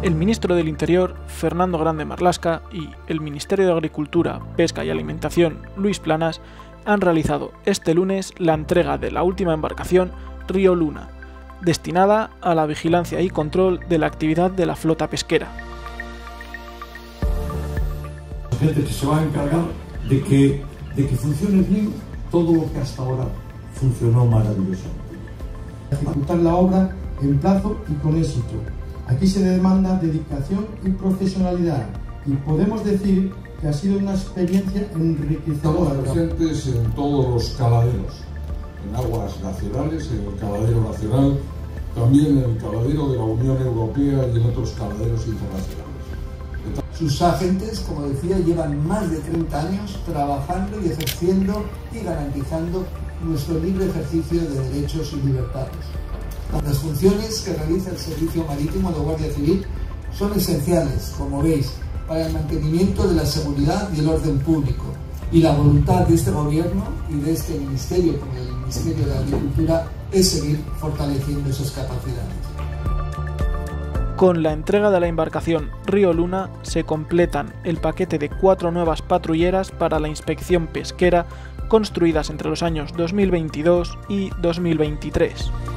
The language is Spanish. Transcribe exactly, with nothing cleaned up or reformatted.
El ministro del Interior, Fernando Grande Marlaska, y el Ministerio de Agricultura, Pesca y Alimentación, Luis Planas, han realizado este lunes la entrega de la última embarcación Río Luna, destinada a la vigilancia y control de la actividad de la flota pesquera. La gente que se va a encargar de que, de que funcione bien todo lo que hasta ahora funcionó maravillosamente. Ejecutar la obra en plazo y con éxito. Aquí se demanda dedicación y profesionalidad, y podemos decir que ha sido una experiencia enriquecedora. Estamos presentes en todos los caladeros, en aguas nacionales, en el caladero nacional, también en el caladero de la Unión Europea y en otros caladeros internacionales. Sus agentes, como decía, llevan más de treinta años trabajando y ejerciendo y garantizando nuestro libre ejercicio de derechos y libertades. Las funciones que realiza el Servicio Marítimo de Guardia Civil son esenciales, como veis, para el mantenimiento de la seguridad y el orden público. Y la voluntad de este Gobierno y de este Ministerio, como el Ministerio de Agricultura, es seguir fortaleciendo esas capacidades. Con la entrega de la embarcación Río Luna se completan el paquete de cuatro nuevas patrulleras para la inspección pesquera construidas entre los años dos mil veintidós y dos mil veintitrés.